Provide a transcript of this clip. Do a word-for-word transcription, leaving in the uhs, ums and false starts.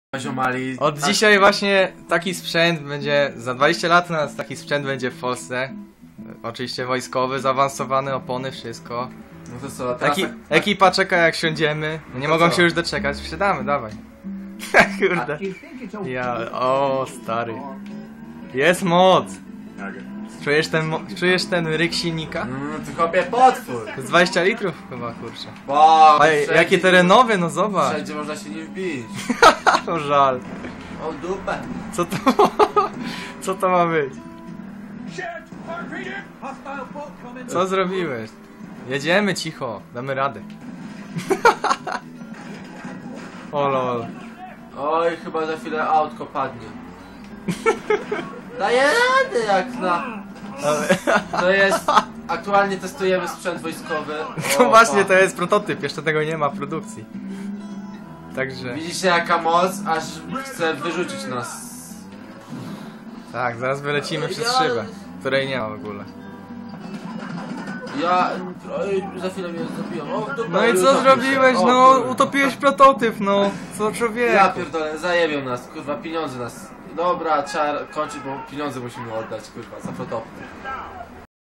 Ziomali. Od tak. dzisiaj właśnie taki sprzęt będzie, za dwadzieścia lat nas taki sprzęt będzie w Polsce. Oczywiście wojskowy, zaawansowany, opony, wszystko. No to co, teraz Eki, tak, ekipa czeka jak siądziemy. Nie to mogą co? się już doczekać, wsiadamy, dawaj. Kurde. Ja, o stary. Jest moc. Czujesz ten, mo- czujesz ten ryk silnika? No to chłopie potwór. To jest dwadzieścia litrów chyba, kurczę. Bo Ej, jakie terenowe, no zobacz. Wszędzie można się nie wbić. O żal. O dupę. Co to, co to ma być? Co zrobiłeś? Jedziemy cicho, damy radę. O lol. Oj, chyba za chwilę autko padnie. Daję radę jak na... Ale, To jest... Aktualnie testujemy sprzęt wojskowy. to O, właśnie pa. to jest prototyp, jeszcze tego nie ma w produkcji. Także, Widzicie jaka moc, aż chce wyrzucić nas. tak, zaraz wylecimy przez szybę, której nie ma w ogóle. Ja... Oj, za chwilę mnie zabiją. O, dupę, No i już co zabił zrobiłeś? się. O, No, kurwa. utopiłeś prototyp, no. Co człowieku? Ja pierdolę, zajebią nas, kurwa, pieniądze nas. Dobra, trzeba kończyć, bo pieniądze musimy oddać, kurwa, za prototyp.